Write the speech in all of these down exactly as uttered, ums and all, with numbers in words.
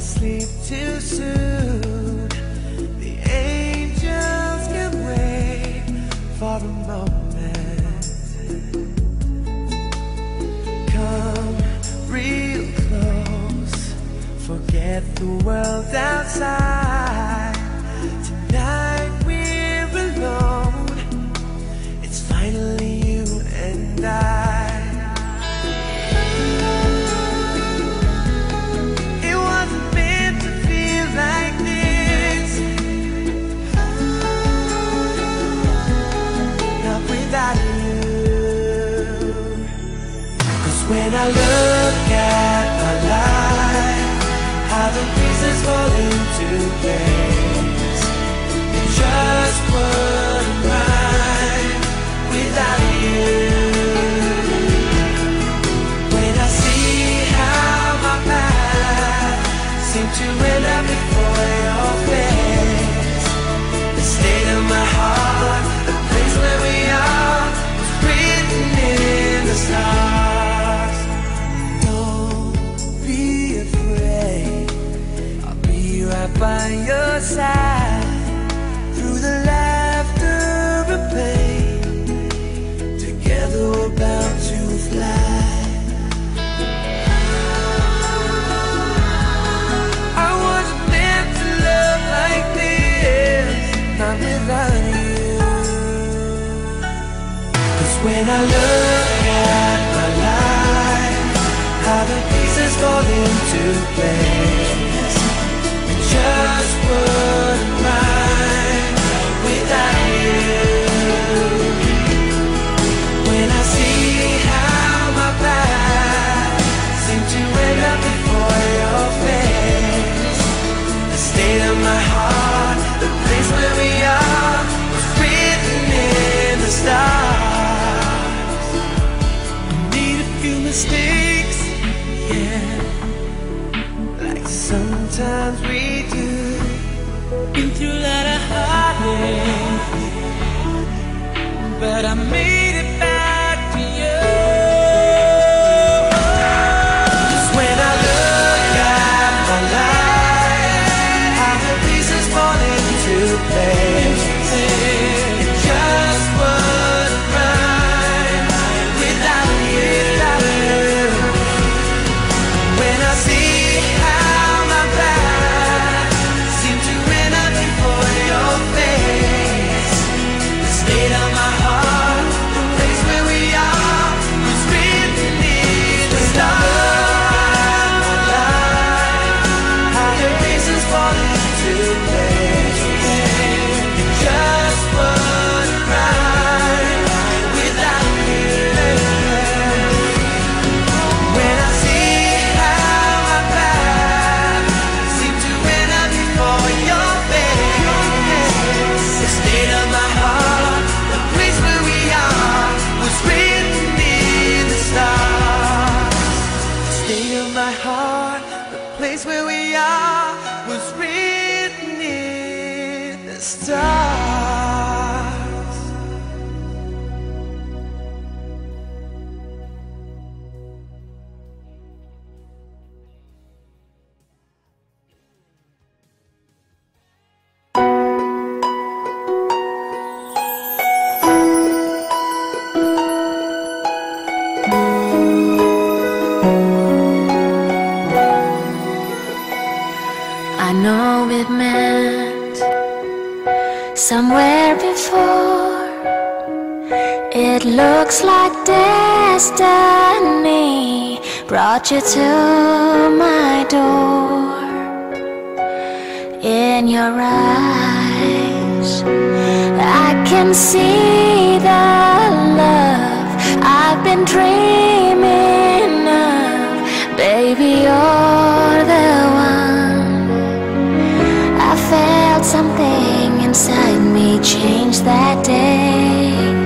sleep too soon. The angels can wait for a moment. Come real close, forget the world outside. Tonight we're alone, it's finally you and I. When I look at my life, how the pieces fall into place, it just wouldn't right without you. When I see how my path seemed to end up before your face, the state of my heart, the place where we are, was written in the stars. Right by your side, through the laughter of pain, together we're bound to fly. I wasn't meant to love like this, not without you. 'Cause when I look at my life, how the pieces fall into place, just wouldn't right without you. When I see how my path seemed to end up before your face, the state of my heart, the place where we are, was written in the stars. Made a few mistakes, yeah, like sometimes we do. Been through a lot of heartache, but I made it back to you. 'Cause when I look at my life, how the pieces fall into place, it just wouldn't right without you. When I see where we are was written in the stars. I know it meant somewhere before. It looks like destiny brought you to my door. In your eyes, I can see the love I've been dreaming of. Baby, you're the one. I felt something inside me change that day.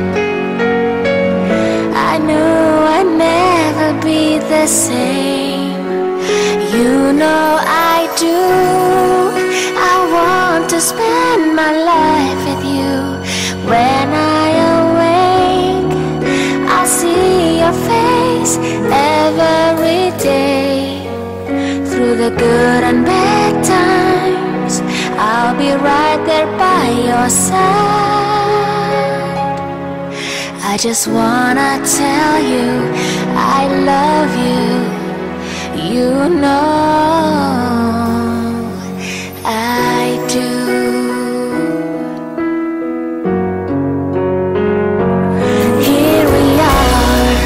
I knew I'd never be the same. You know I do. I want to spend my life with you. When I awake, I'll see your face every day. Through the good and bad times, I'll be right there by your side. I just wanna tell you I love you. You know I do. Here we are,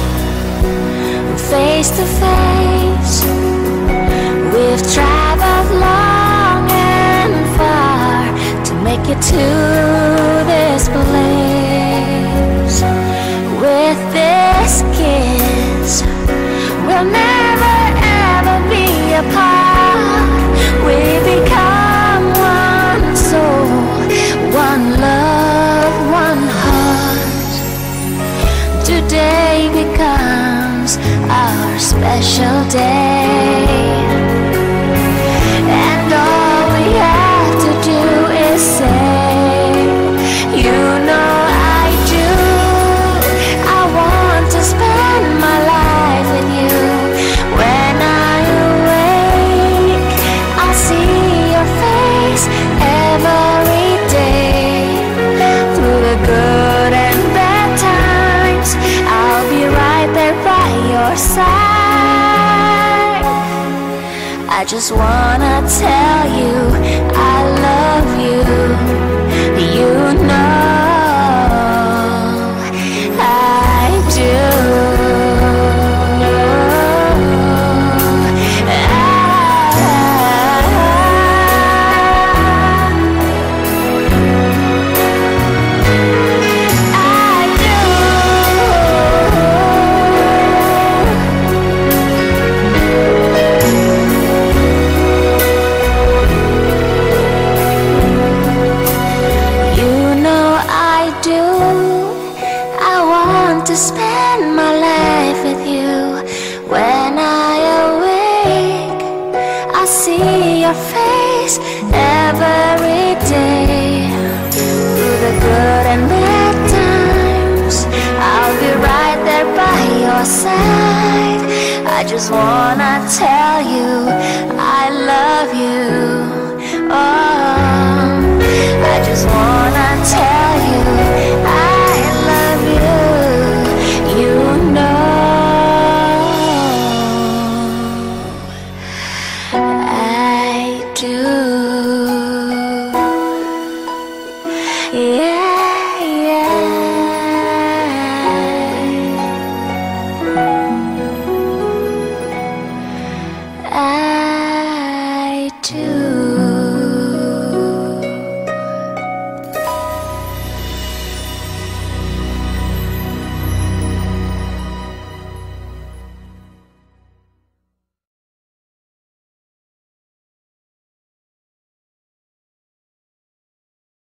face to face. We've traveled long and far to make it to this place. With this kiss, we'll never ever be apart. We become one soul, one love, one heart. Today becomes our special day, and all we have to do is say, you know I do. I want to spend my life with you. When I awake, I see your face every day. Through the good and bad times, I'll be right there by your side. I just wanna tell you I love you. You know I do. To spend my life with you. When I awake, I see your face every day. Through the good and bad times, I'll be right there by your side. I just wanna tell you I love you. Oh, I just wanna tell